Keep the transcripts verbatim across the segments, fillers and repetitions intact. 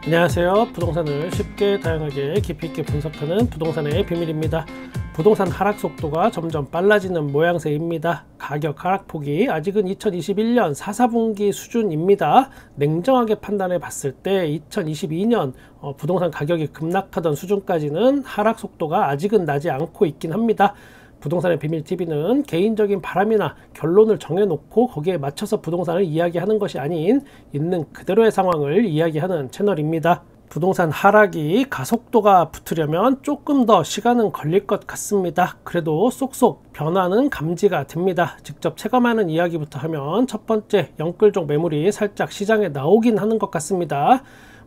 안녕하세요. 부동산을 쉽게 다양하게 깊이 있게 분석하는 부동산의 비밀입니다. 부동산 하락 속도가 점점 빨라지는 모양새입니다. 가격 하락폭이 아직은 이천이십일 년 사, 사분기 수준입니다. 냉정하게 판단해 봤을 때 이천이십이 년 어, 부동산 가격이 급락하던 수준까지는 하락 속도가 아직은 나지 않고 있긴 합니다. 부동산의 비밀티비는 개인적인 바람이나 결론을 정해놓고 거기에 맞춰서 부동산을 이야기하는 것이 아닌 있는 그대로의 상황을 이야기하는 채널입니다. 부동산 하락이 가속도가 붙으려면 조금 더 시간은 걸릴 것 같습니다. 그래도 쏙쏙 변화는 감지가 됩니다. 직접 체감하는 이야기부터 하면 첫 번째, 영끌족 매물이 살짝 시장에 나오긴 하는 것 같습니다.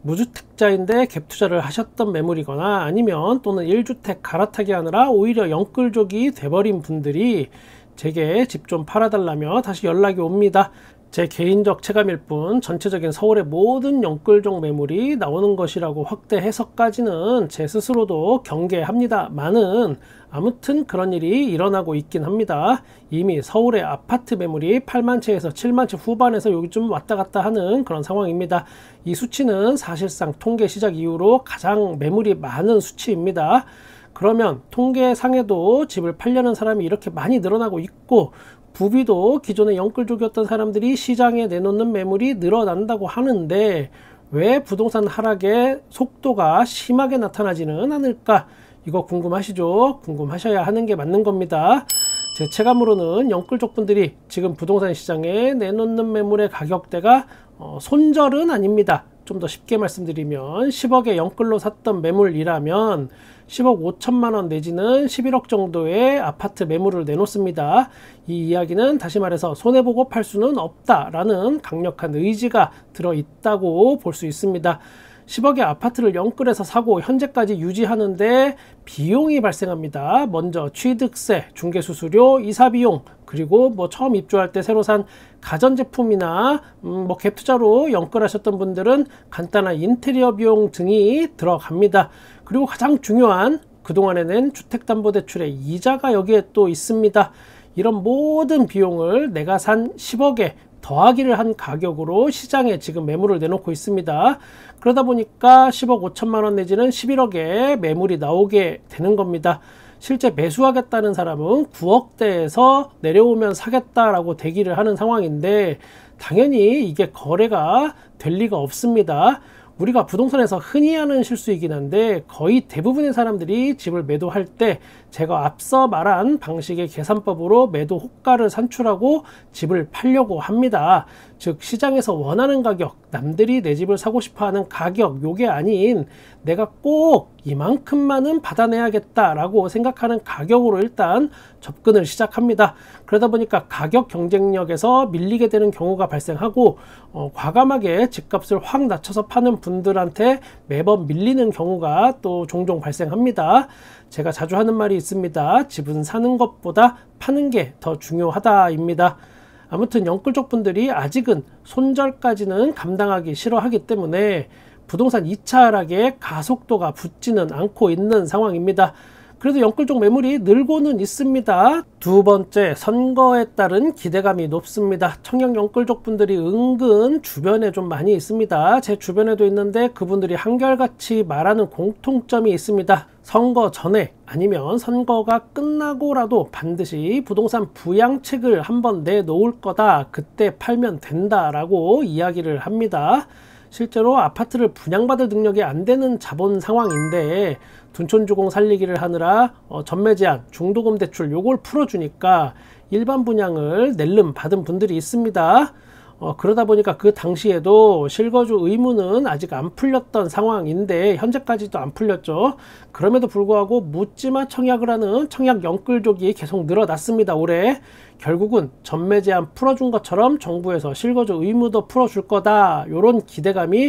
무주택자인데 갭투자를 하셨던 매물이거나 아니면 또는 일 주택 갈아타기 하느라 오히려 영끌족이 돼버린 분들이 제게 집 좀 팔아달라며 다시 연락이 옵니다. 제 개인적 체감일 뿐 전체적인 서울의 모든 영끌족 매물이 나오는 것이라고 확대 해석까지는 제 스스로도 경계합니다만은 아무튼 그런 일이 일어나고 있긴 합니다. 이미 서울의 아파트 매물이 팔만 채에서 칠만 채 후반에서 요즘 왔다 갔다 하는 그런 상황입니다. 이 수치는 사실상 통계 시작 이후로 가장 매물이 많은 수치입니다. 그러면 통계상에도 집을 팔려는 사람이 이렇게 많이 늘어나고 있고 부비도 기존의 영끌족이었던 사람들이 시장에 내놓는 매물이 늘어난다고 하는데 왜 부동산 하락의 속도가 심하게 나타나지는 않을까? 이거 궁금하시죠? 궁금하셔야 하는 게 맞는 겁니다. 제 체감으로는 영끌족 분들이 지금 부동산 시장에 내놓는 매물의 가격대가 어, 손절은 아닙니다. 좀 더 쉽게 말씀드리면 십억에 영끌로 샀던 매물이라면 십억 오천만 원 내지는 십일억 정도의 아파트 매물을 내놓습니다. 이 이야기는 다시 말해서 손해보고 팔 수는 없다라는 강력한 의지가 들어있다고 볼 수 있습니다. 십억의 아파트를 영끌해서 사고 현재까지 유지하는데 비용이 발생합니다. 먼저 취득세, 중개수수료, 이사비용, 그리고 뭐 처음 입주할 때 새로 산 가전제품이나 음 뭐 갭투자로 영끌하셨던 분들은 간단한 인테리어 비용 등이 들어갑니다. 그리고 가장 중요한 그동안에 낸 주택담보대출의 이자가 여기에 또 있습니다. 이런 모든 비용을 내가 산 십억에 더하기를 한 가격으로 시장에 지금 매물을 내놓고 있습니다. 그러다 보니까 십억 오천만 원 내지는 십일억에 매물이 나오게 되는 겁니다. 실제 매수하겠다는 사람은 구억대에서 내려오면 사겠다라고 대기를 하는 상황인데 당연히 이게 거래가 될 리가 없습니다. 우리가 부동산에서 흔히 하는 실수이긴 한데 거의 대부분의 사람들이 집을 매도할 때 제가 앞서 말한 방식의 계산법으로 매도 호가를 산출하고 집을 팔려고 합니다. 즉 시장에서 원하는 가격, 남들이 내 집을 사고 싶어하는 가격, 요게 아닌 내가 꼭 이만큼만은 받아내야겠다라고 생각하는 가격으로 일단 접근을 시작합니다. 그러다 보니까 가격 경쟁력에서 밀리게 되는 경우가 발생하고 어, 과감하게 집값을 확 낮춰서 파는 분들한테 매번 밀리는 경우가 또 종종 발생합니다. 제가 자주 하는 말이 있습니다. 집은 사는 것보다 파는 게 더 중요하다입니다. 아무튼 영끌족 분들이 아직은 손절까지는 감당하기 싫어하기 때문에 부동산 이 차 하락에 가속도가 붙지는 않고 있는 상황입니다. 그래도 영끌족 매물이 늘고는 있습니다. 두 번째, 선거에 따른 기대감이 높습니다. 청약 영끌족 분들이 은근 주변에 좀 많이 있습니다. 제 주변에도 있는데 그분들이 한결같이 말하는 공통점이 있습니다. 선거 전에 아니면 선거가 끝나고라도 반드시 부동산 부양책을 한번 내놓을 거다. 그때 팔면 된다라고 이야기를 합니다. 실제로 아파트를 분양받을 능력이 안 되는 자본 상황인데 둔촌주공 살리기를 하느라 어, 전매 제한, 중도금 대출 요걸 풀어주니까 일반 분양을 낼름 받은 분들이 있습니다. 어, 그러다 보니까 그 당시에도 실거주 의무는 아직 안 풀렸던 상황인데 현재까지도 안 풀렸죠. 그럼에도 불구하고 묻지마 청약을 하는 청약 영끌족이 계속 늘어났습니다. 올해 결국은 전매 제한 풀어준 것처럼 정부에서 실거주 의무도 풀어줄 거다, 이런 기대감이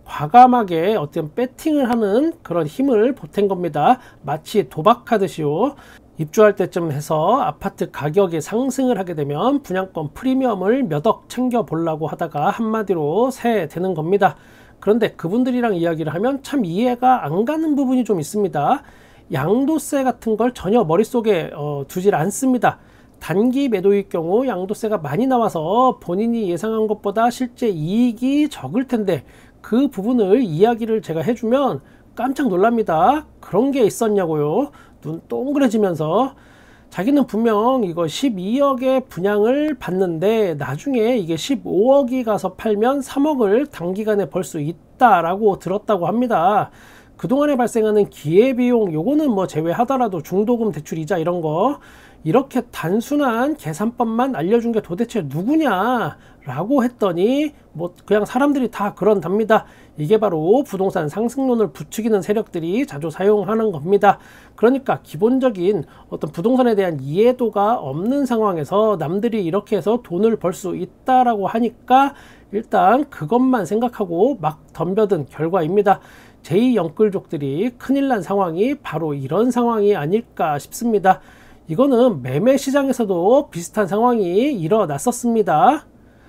과감하게 어떤 배팅을 하는 그런 힘을 보탠 겁니다. 마치 도박하듯이요. 입주할 때쯤 해서 아파트 가격이 상승을 하게 되면 분양권 프리미엄을 몇 억 챙겨 보려고 하다가 한마디로 새 되는 겁니다. 그런데 그분들이랑 이야기를 하면 참 이해가 안 가는 부분이 좀 있습니다. 양도세 같은 걸 전혀 머릿속에 어, 두질 않습니다. 단기 매도일 경우 양도세가 많이 나와서 본인이 예상한 것보다 실제 이익이 적을 텐데 그 부분을 이야기를 제가 해주면 깜짝 놀랍니다. 그런 게 있었냐고요. 눈 동그래지면서 자기는 분명 이거 십이억의 분양을 받는데 나중에 이게 십오억이 가서 팔면 삼억을 단기간에 벌 수 있다라고 들었다고 합니다. 그동안에 발생하는 기회비용 요거는 뭐 제외하더라도 중도금 대출 이자 이런 거 이렇게 단순한 계산법만 알려준 게 도대체 누구냐 라고 했더니 뭐 그냥 사람들이 다 그런답니다. 이게 바로 부동산 상승론을 부추기는 세력들이 자주 사용하는 겁니다. 그러니까 기본적인 어떤 부동산에 대한 이해도가 없는 상황에서 남들이 이렇게 해서 돈을 벌 수 있다라고 하니까 일단 그것만 생각하고 막 덤벼든 결과입니다. 제이 영끌족들이 큰일 난 상황이 바로 이런 상황이 아닐까 싶습니다. 이거는 매매 시장에서도 비슷한 상황이 일어났었습니다.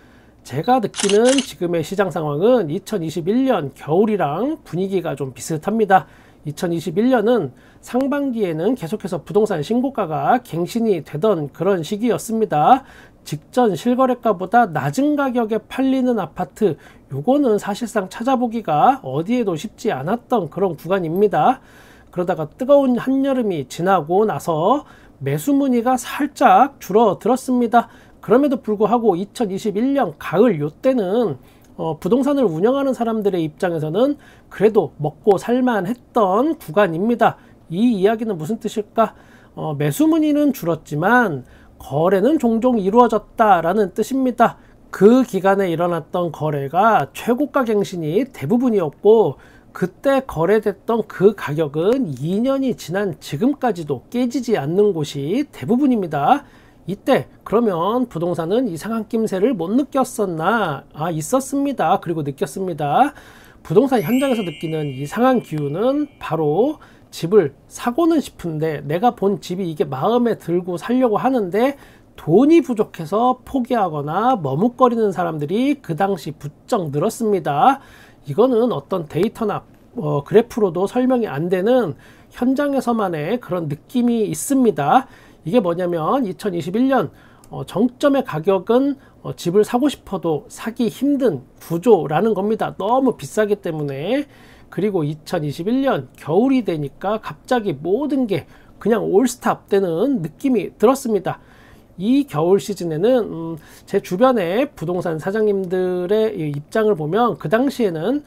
제가 느끼는 지금의 시장 상황은 이천이십일 년 겨울이랑 분위기가 좀 비슷합니다. 이천이십일 년은 상반기에는 계속해서 부동산 신고가가 갱신이 되던 그런 시기였습니다. 직전 실거래가보다 낮은 가격에 팔리는 아파트 요거는 사실상 찾아보기가 어디에도 쉽지 않았던 그런 구간입니다. 그러다가 뜨거운 한여름이 지나고 나서 매수 문의가 살짝 줄어들었습니다. 그럼에도 불구하고 이천이십일 년 가을 요때는 어, 부동산을 운영하는 사람들의 입장에서는 그래도 먹고 살만했던 구간입니다. 이 이야기는 무슨 뜻일까? 어, 매수 문의는 줄었지만 거래는 종종 이루어졌다라는 뜻입니다. 그 기간에 일어났던 거래가 최고가 갱신이 대부분이었고 그때 거래됐던 그 가격은 이 년이 지난 지금까지도 깨지지 않는 곳이 대부분입니다. 이때 그러면 부동산은 이상한 낌새를 못 느꼈었나? 아, 있었습니다. 그리고 느꼈습니다. 부동산 현장에서 느끼는 이상한 기운은 바로 집을 사고는 싶은데 내가 본 집이 이게 마음에 들고 살려고 하는데 돈이 부족해서 포기하거나 머뭇거리는 사람들이 그 당시 부쩍 늘었습니다. 이거는 어떤 데이터나 어, 그래프로도 설명이 안 되는 현장에서만의 그런 느낌이 있습니다. 이게 뭐냐면 이천이십일 년 어, 정점의 가격은 어, 집을 사고 싶어도 사기 힘든 구조라는 겁니다. 너무 비싸기 때문에. 그리고 이천이십일 년 겨울이 되니까 갑자기 모든 게 그냥 올스탑 되는 느낌이 들었습니다. 이 겨울 시즌에는 음, 제 주변의 부동산 사장님들의 입장을 보면 그 당시에는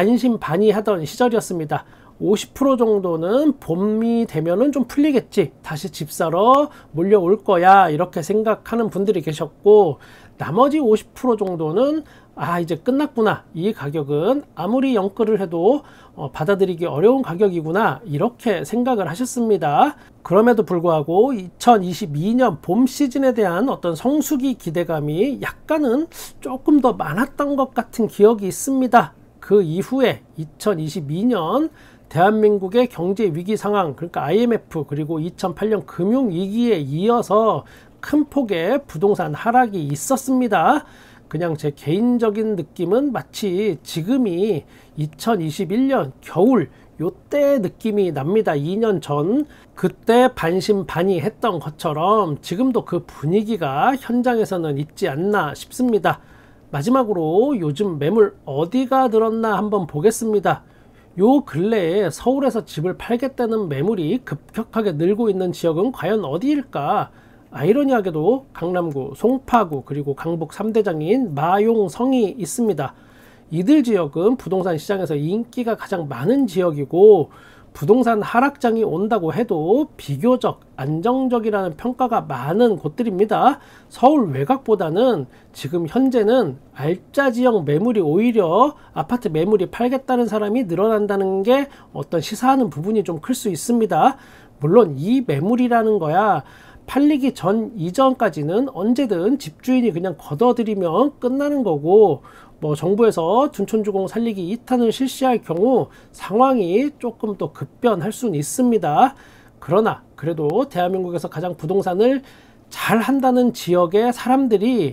반신반의하던 시절이었습니다. 오십 퍼센트 정도는 봄이 되면은 좀 풀리겠지, 다시 집 사러 몰려올 거야, 이렇게 생각하는 분들이 계셨고, 나머지 오십 퍼센트 정도는 아 이제 끝났구나, 이 가격은 아무리 영끌을 해도 어, 받아들이기 어려운 가격이구나, 이렇게 생각을 하셨습니다. 그럼에도 불구하고 이천이십이 년 봄 시즌에 대한 어떤 성수기 기대감이 약간은 조금 더 많았던 것 같은 기억이 있습니다. 그 이후에 이천이십이 년 대한민국의 경제 위기 상황, 그러니까 아이엠에프 그리고 이천팔 년 금융위기에 이어서 큰 폭의 부동산 하락이 있었습니다. 그냥 제 개인적인 느낌은 마치 지금이 이천이십일 년 겨울 요때 느낌이 납니다. 이 년 전 그때 반신반의했던 것처럼 지금도 그 분위기가 현장에서는 있지 않나 싶습니다. 마지막으로 요즘 매물 어디가 늘었나 한번 보겠습니다. 요 근래에 서울에서 집을 팔겠다는 매물이 급격하게 늘고 있는 지역은 과연 어디일까? 아이러니하게도 강남구, 송파구, 그리고 강북 삼 대장인 마용성이 있습니다. 이들 지역은 부동산 시장에서 인기가 가장 많은 지역이고 부동산 하락장이 온다고 해도 비교적 안정적이라는 평가가 많은 곳들입니다. 서울 외곽보다는 지금 현재는 알짜 지역 매물이 오히려 아파트 매물이 팔겠다는 사람이 늘어난다는 게 어떤 시사하는 부분이 좀 클 수 있습니다. 물론 이 매물이라는 거야 팔리기 전 이전까지는 언제든 집주인이 그냥 걷어들이면 끝나는 거고, 뭐 정부에서 둔촌주공 살리기 이 탄을 실시할 경우 상황이 조금 더 급변할 수는 있습니다. 그러나 그래도 대한민국에서 가장 부동산을 잘 한다는 지역의 사람들이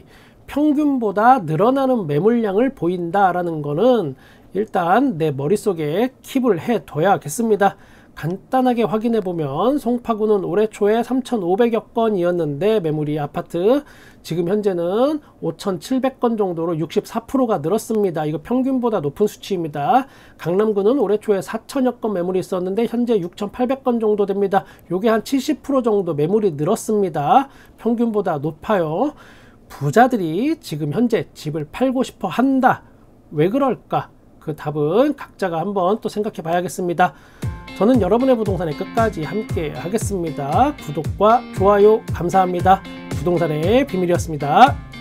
평균보다 늘어나는 매물량을 보인다라는 거는 일단 내 머릿속에 킵을 해 둬야겠습니다. 간단하게 확인해 보면 송파구는 올해 초에 삼천오백여 건이었는데 매물이 아파트 지금 현재는 오천칠백 건 정도로 육십사 퍼센트가 늘었습니다. 이거 평균보다 높은 수치입니다. 강남구는 올해 초에 사천여 건 매물이 있었는데 현재 육천팔백 건 정도 됩니다. 요게 한 칠십 퍼센트 정도 매물이 늘었습니다. 평균보다 높아요. 부자들이 지금 현재 집을 팔고 싶어 한다. 왜 그럴까? 그 답은 각자가 한번 또 생각해 봐야겠습니다. 저는 여러분의 부동산에 끝까지 함께 하겠습니다. 구독과 좋아요 감사합니다. 부동산의 비밀이었습니다.